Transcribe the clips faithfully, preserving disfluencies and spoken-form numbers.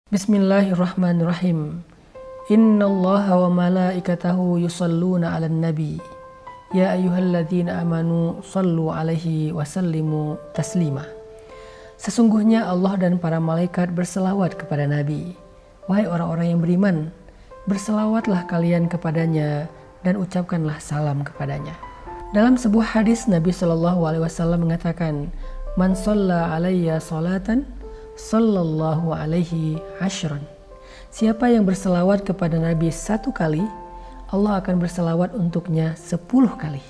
Bismillahirrahmanirrahim. Innallaha wa malaikatahu yusalluna 'alan nabi. Ya ayyuhalladzina amanu sallu 'alaihi wa sallimu taslima. Sesungguhnya Allah dan para malaikat berselawat kepada Nabi. Wahai orang-orang yang beriman, berselawatlah kalian kepadanya dan ucapkanlah salam kepadanya. Dalam sebuah hadis Nabi shallallahu alaihi wasallam mengatakan, "Man shalla 'alayya salatan sallallahu alaihi ashran." Siapa yang berselawat kepada Nabi satu kali, Allah akan berselawat untuknya sepuluh kali.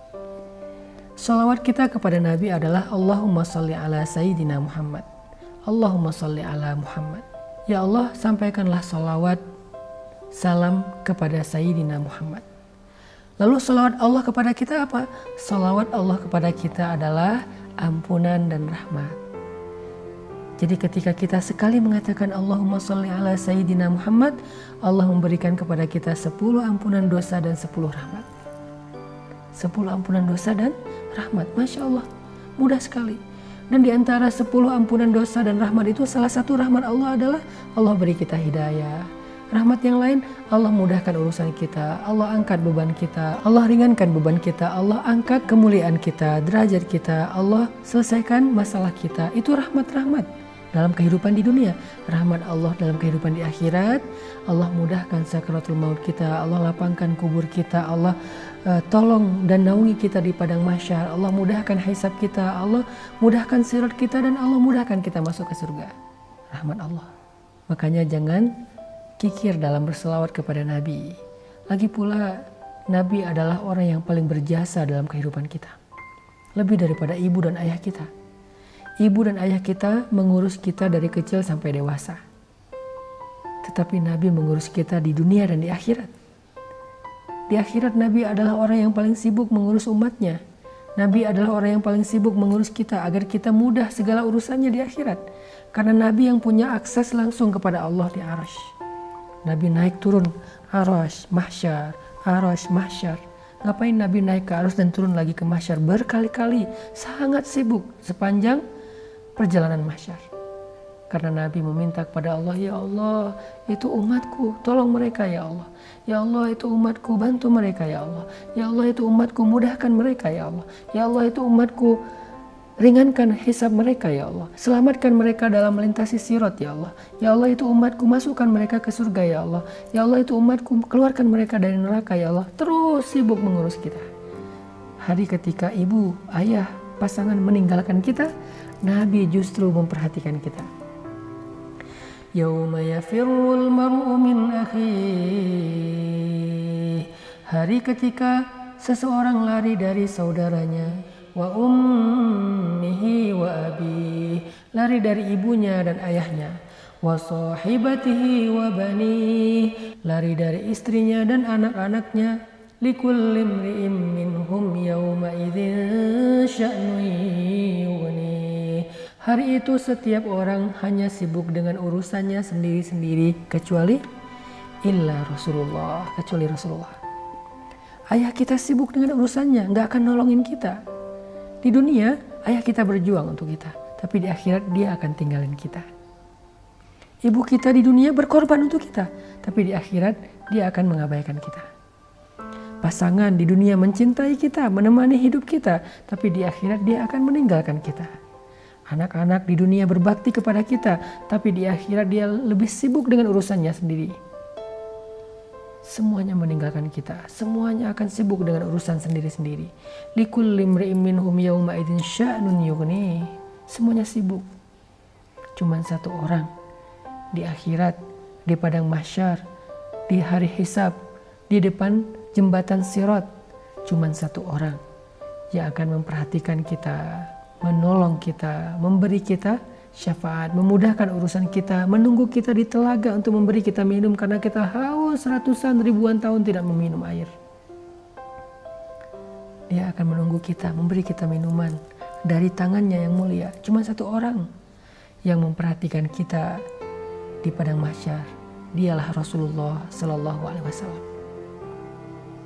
Salawat kita kepada Nabi adalah Allahumma salli ala Sayyidina Muhammad. Allahumma salli ala Muhammad. Ya Allah, sampaikanlah salawat, salam kepada Sayyidina Muhammad. Lalu salawat Allah kepada kita apa? Salawat Allah kepada kita adalah ampunan dan rahmat. Jadi ketika kita sekali mengatakan Allahumma sholli ala Sayyidina Muhammad, Allah memberikan kepada kita sepuluh ampunan dosa dan sepuluh rahmat. sepuluh ampunan dosa dan rahmat. Masya Allah, mudah sekali. Dan di antara sepuluh ampunan dosa dan rahmat itu, salah satu rahmat Allah adalah Allah beri kita hidayah. Rahmat yang lain, Allah mudahkan urusan kita, Allah angkat beban kita, Allah ringankan beban kita, Allah angkat kemuliaan kita, derajat kita, Allah selesaikan masalah kita. Itu rahmat-rahmat dalam kehidupan di dunia, rahmat Allah dalam kehidupan di akhirat. Allah mudahkan sakaratul maut kita, Allah lapangkan kubur kita, Allah uh, tolong dan naungi kita di padang mahsyar, Allah mudahkan hisab kita, Allah mudahkan sirat kita, dan Allah mudahkan kita masuk ke surga. Rahmat Allah. Makanya jangan kikir dalam berselawat kepada Nabi. Lagi pula, Nabi adalah orang yang paling berjasa dalam kehidupan kita, lebih daripada ibu dan ayah kita. Ibu dan ayah kita mengurus kita dari kecil sampai dewasa. Tetapi Nabi mengurus kita di dunia dan di akhirat. Di akhirat Nabi adalah orang yang paling sibuk mengurus umatnya. Nabi adalah orang yang paling sibuk mengurus kita agar kita mudah segala urusannya di akhirat. Karena Nabi yang punya akses langsung kepada Allah di Arasy. Nabi naik turun Arasy, mahsyar, Arasy, mahsyar. Ngapain Nabi naik ke Arasy dan turun lagi ke mahsyar berkali-kali? Sangat sibuk sepanjang perjalanan mahsyar. Karena Nabi meminta kepada Allah, ya Allah, itu umatku, tolong mereka ya Allah. Ya Allah, itu umatku, bantu mereka ya Allah. Ya Allah, itu umatku, mudahkan mereka ya Allah. Ya Allah, itu umatku, ringankan hisab mereka ya Allah. Selamatkan mereka dalam melintasi sirat ya Allah. Ya Allah, itu umatku, masukkan mereka ke surga ya Allah. Ya Allah, itu umatku, keluarkan mereka dari neraka ya Allah. Terus sibuk mengurus kita. Hari ketika ibu, ayah, pasangan meninggalkan kita, Nabi justru memperhatikan kita. Yauma yafirrul mar'u min akhihi. Hari ketika seseorang lari dari saudaranya, wa ummihi wa abi, lari dari ibunya dan ayahnya, wa sahibatihi wa bani, lari dari istrinya dan anak-anaknya, likulli imri'in minhum yawma idzin sya'nun yughni. Hari itu setiap orang hanya sibuk dengan urusannya sendiri-sendiri, kecuali illa Rasulullah, kecuali Rasulullah. Ayah kita sibuk dengan urusannya, nggak akan nolongin kita. Di dunia, ayah kita berjuang untuk kita, tapi di akhirat dia akan tinggalin kita. Ibu kita di dunia berkorban untuk kita, tapi di akhirat dia akan mengabaikan kita. Pasangan di dunia mencintai kita, menemani hidup kita, tapi di akhirat dia akan meninggalkan kita. Anak-anak di dunia berbakti kepada kita, tapi di akhirat dia lebih sibuk dengan urusannya sendiri. Semuanya meninggalkan kita, semuanya akan sibuk dengan urusan sendiri-sendiri. Likulli imri'in minhum yawma idzin sya'nun yughni. Semuanya sibuk. Cuman satu orang di akhirat, di padang mahsyar, di hari hisab, di depan jembatan sirat, cuman satu orang yang akan memperhatikan kita, menolong kita, memberi kita syafaat, memudahkan urusan kita, menunggu kita di telaga untuk memberi kita minum karena kita haus ratusan ribuan tahun tidak meminum air. Dia akan menunggu kita, memberi kita minuman dari tangannya yang mulia. Cuma satu orang yang memperhatikan kita di padang mahsyar. Dialah Rasulullah Sallallahu Alaihi Wasallam.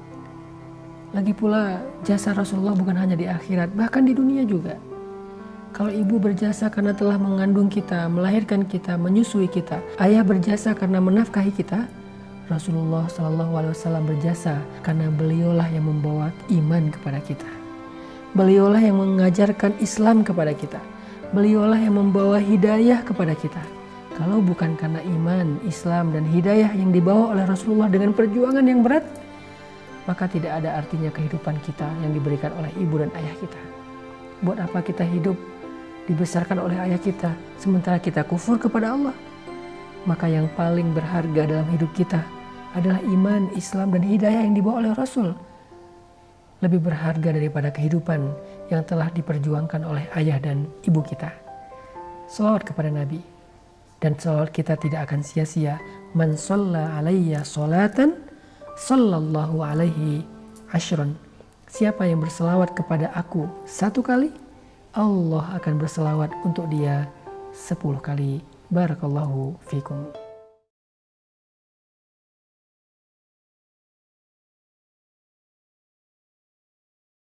Lagi pula jasa Rasulullah bukan hanya di akhirat, bahkan di dunia juga. Kalau ibu berjasa karena telah mengandung kita, melahirkan kita, menyusui kita. Ayah berjasa karena menafkahi kita. Rasulullah Shallallahu Alaihi Wasallam berjasa karena beliaulah yang membawa iman kepada kita. Beliaulah yang mengajarkan Islam kepada kita. Beliaulah yang membawa hidayah kepada kita. Kalau bukan karena iman, Islam, dan hidayah yang dibawa oleh Rasulullah dengan perjuangan yang berat, maka tidak ada artinya kehidupan kita yang diberikan oleh ibu dan ayah kita. Buat apa kita hidup dibesarkan oleh ayah kita sementara kita kufur kepada Allah? Maka yang paling berharga dalam hidup kita adalah iman, Islam, dan hidayah yang dibawa oleh Rasul. Lebih berharga daripada kehidupan yang telah diperjuangkan oleh ayah dan ibu kita. Shalawat kepada Nabi. Dan shalawat kita tidak akan sia-sia. Man shalla alayya sholatan sallallahu alaihi ashron. Siapa yang berselawat kepada aku satu kali, Allah akan berselawat untuk dia sepuluh kali. Barakallahu fikum.